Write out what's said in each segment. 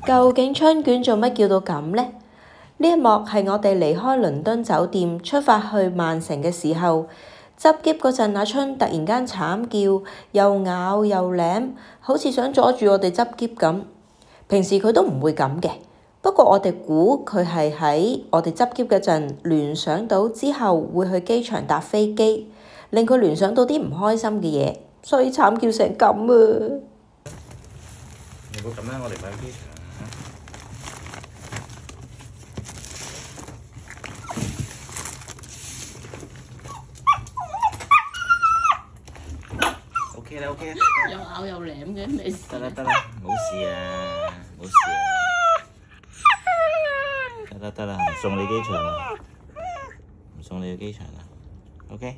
究竟春卷做乜叫到咁呢？呢一幕係我哋離開倫敦酒店出發去曼城嘅時候，執篋嗰陣，阿春突然間慘叫，又咬又舐，好似想阻住我哋執篋咁。平時佢都唔會咁嘅，不過我哋估佢係喺我哋執篋嗰陣聯想到之後會去機場搭飛機，令佢聯想到啲唔開心嘅嘢，所以慘叫成咁啊！ 如果咁樣，我哋咪去機場。OK 啦，OK 啦。 又咬又舐嘅，咩事？ 得啦得啦，冇事啊，冇事啊。得啦得啦，唔送你機場啦，唔送你去機場啦。OK。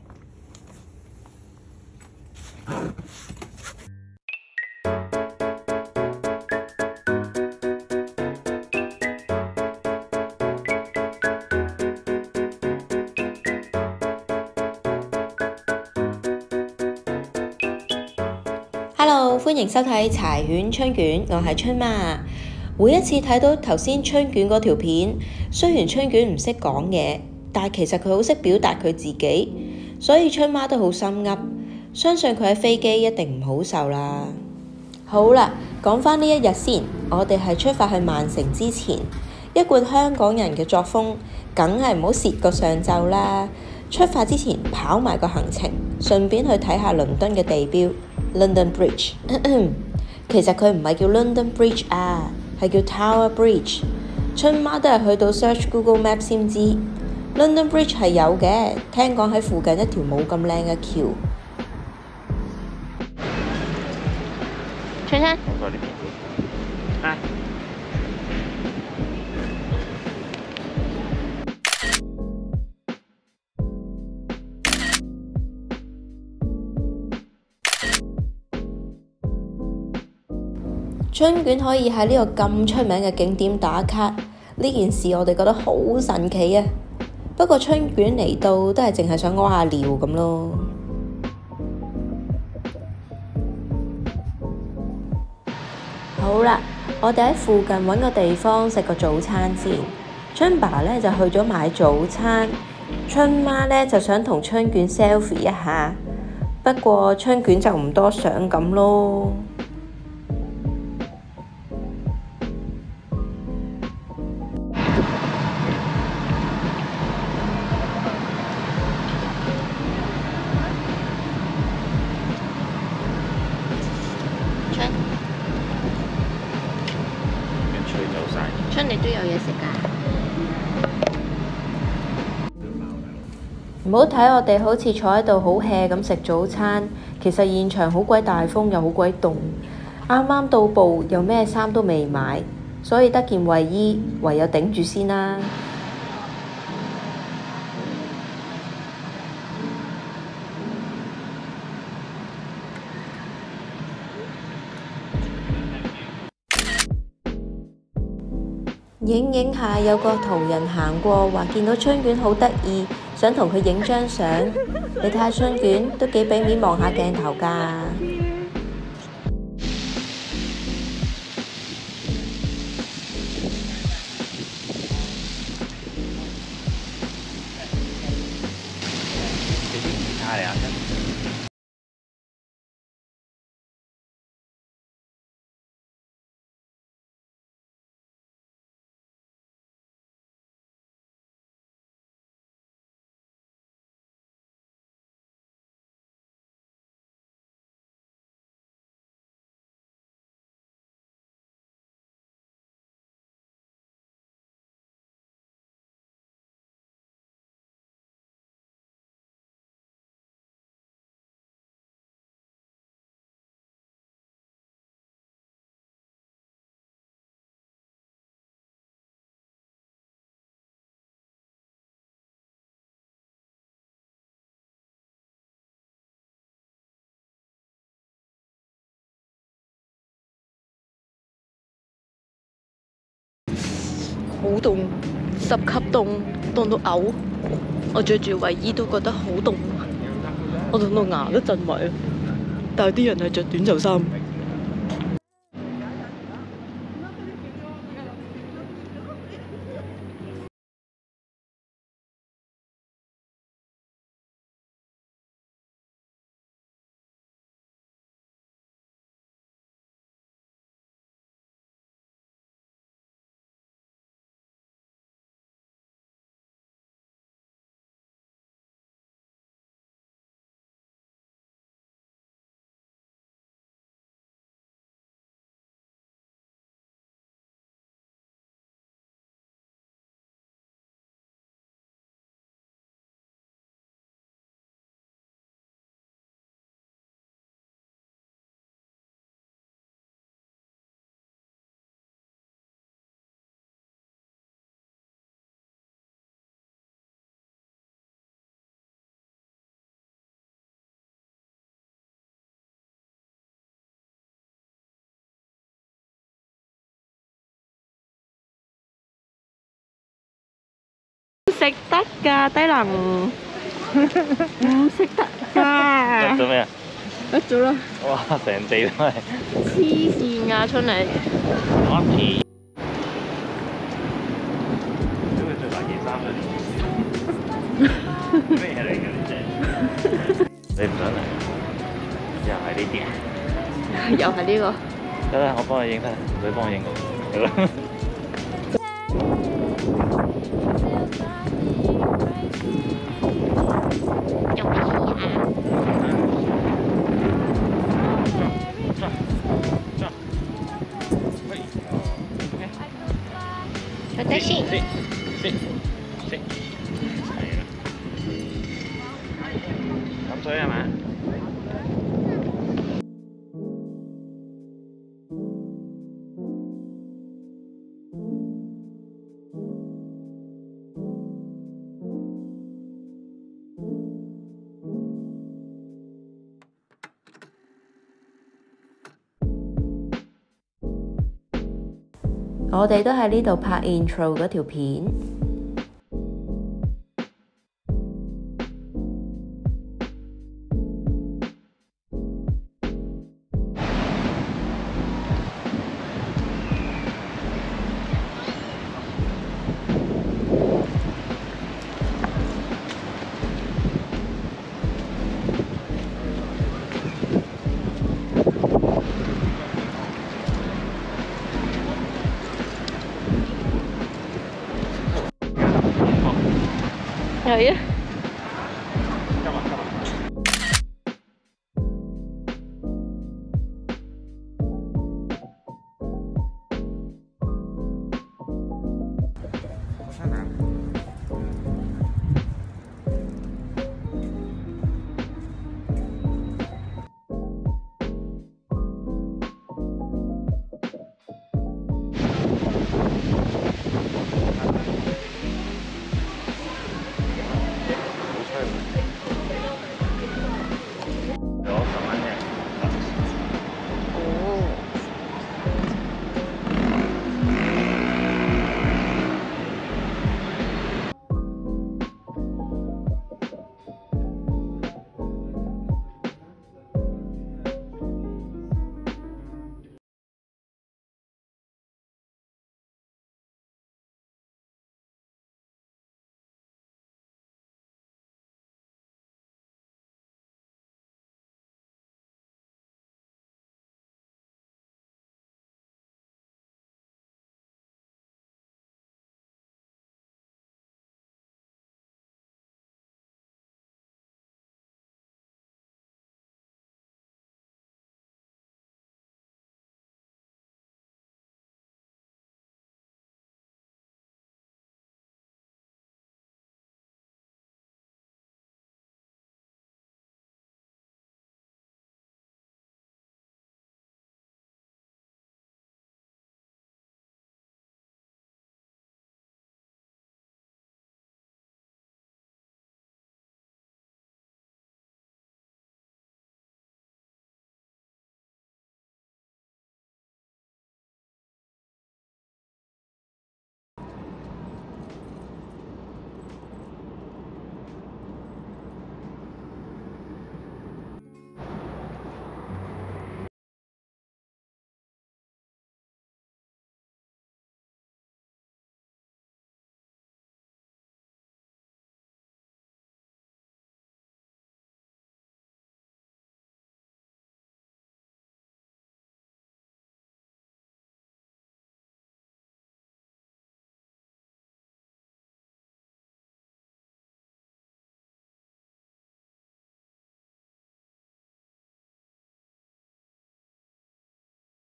Hello， 歡迎收睇柴犬春卷，我係春媽。每一次睇到頭先春卷嗰條片，雖然春卷唔識講嘢，但其實佢好識表達佢自己，所以春媽都好心噏，相信佢喺飛機一定唔好受啦。好啦，講返呢一日先，我哋係出發去曼城之前，一貫香港人嘅作風，梗係唔好蝕個上晝啦。出發之前跑埋個行程，順便去睇下倫敦嘅地標 London Bridge 其實佢唔係叫 London Bridge 啊，係叫 Tower Bridge。春媽都係去到 search Google Map 先知 London Bridge 係有嘅，聽講喺附近一條冇咁靚嘅橋。春春， 我呢邊。啊！ 春卷可以喺呢個咁出名嘅景點打卡，呢件事我哋覺得好神奇啊！不過春卷嚟到都係淨係想屙下尿咁咯。好啦，我哋喺附近揾個地方食個早餐先。春爸呢就去咗買早餐，春媽呢就想同春卷 selfie 一下，不過春卷就唔多想咁咯。春，你都有嘢食㗎？唔好睇我哋好似坐喺度好 hea 咁食早餐，其實現場好鬼大風又好鬼凍，啱啱到埗又咩衫都未買，所以得件衞衣，唯有頂住先啦。影下有個途人行過，話見到春卷好得意，想同佢影張相。你睇下春卷都幾俾面望下鏡頭㗎。好凍，10級凍，凍到嘔。我着住衞衣都覺得好凍，我凍到牙都震埋。但係啲人係着短袖衫。 食得㗎，低能，唔食得㗎。 做咩啊？ 得咗啦， 哇！成地都係。 黐線㗎，春你。 安皮。都會着埋件衫嘅。咩嚟嘅呢隻？你唔想嚟？又係呢啲啊？ 又係呢個。 得啦，我幫你影得，唔使幫我影我。係咯。 私係啦。飲水係咪？ 我哋都喺呢度拍 intro 嗰條片。係啊。